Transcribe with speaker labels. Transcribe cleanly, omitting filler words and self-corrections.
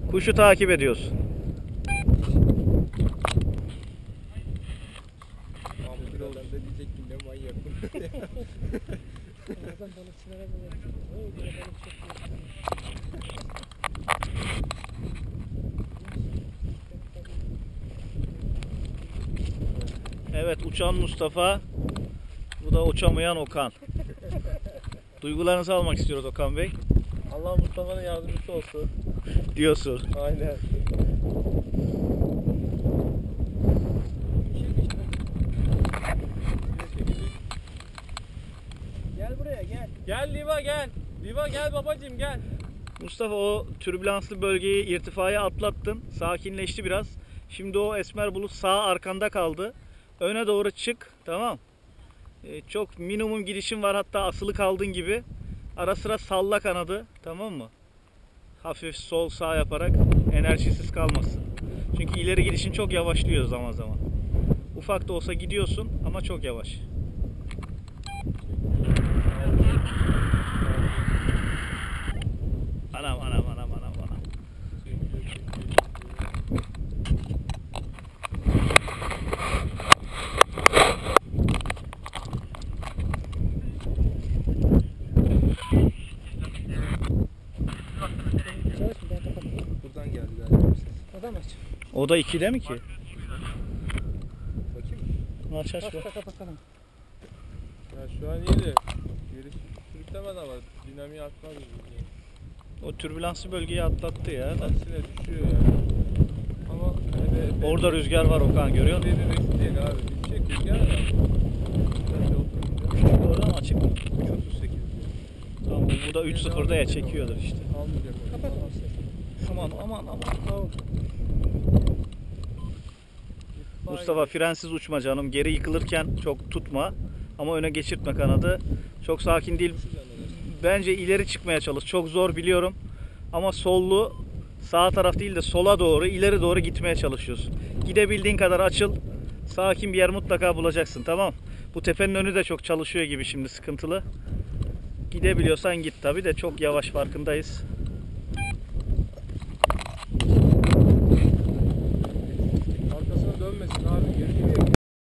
Speaker 1: Kuşu takip ediyoruz.
Speaker 2: Ben diyecektim ne manyak.
Speaker 3: Oradan balıkçılara böyle balık çok.
Speaker 1: Evet, uçan Mustafa. Bu da uçamayan Okan. Duygularınızı almak istiyoruz Okan Bey.
Speaker 2: Allah Mustafa'nın yardımcısı olsun.
Speaker 1: Diyorsun.
Speaker 2: Aynen.
Speaker 3: Gel buraya gel.
Speaker 2: Gel Liva gel. Liva gel babacığım gel.
Speaker 1: Mustafa, o türbülanslı bölgeyi, irtifaya atlattın. Sakinleşti biraz. Şimdi o esmer bulut sağ arkanda kaldı. Öne doğru çık. Tamam. Çok minimum gidişin var, hatta asılı kaldın gibi. Ara sıra salla kanadı. Tamam mı? Hafif sol sağ yaparak enerjisiz kalmasın. Çünkü ileri gidişin çok yavaşlıyor zaman zaman. Ufak da olsa gidiyorsun ama çok yavaş. Anam anam anam anam anam.
Speaker 3: Çalış bir daha kapat.
Speaker 2: Buradan geldi galiba ses.
Speaker 3: Adam aç.
Speaker 1: O da 2'de mi ki?
Speaker 2: Bakayım.
Speaker 1: Aç aç
Speaker 3: Aç
Speaker 1: bak.
Speaker 3: da bakalım.
Speaker 2: Ya şu an iyiydi. Geri sürüklemedi ama dinamiği artmaz mı?
Speaker 1: O türbülanslı bölgeyi atlattı ya.
Speaker 2: Aksine düşüyor ya. Ama
Speaker 1: Orada rüzgar var Okan, görüyor musun?
Speaker 2: bir risk değil abi. Düşecek rüzgar var.
Speaker 1: Küçük oradan açık mı?
Speaker 2: 38.
Speaker 1: Tamam, bu da 3-0'da ya, çekiyordur işte.
Speaker 2: Almayacak.
Speaker 3: Kapat onu ses.
Speaker 1: Aman aman aman.
Speaker 3: Tamam.
Speaker 1: Mustafa, frensiz uçma canım. Geri yıkılırken çok tutma. Ama öne geçirtme kanadı. Çok sakin değil. Bence ileri çıkmaya çalış. Çok zor biliyorum. Ama sollu, sağ taraf değil de sola doğru, ileri doğru gitmeye çalışıyorsun. Gidebildiğin kadar açıl. Sakin bir yer mutlaka bulacaksın, tamam. Bu tepenin önü de çok çalışıyor gibi şimdi, sıkıntılı. Gidebiliyorsan git, tabi de çok yavaş, farkındayız.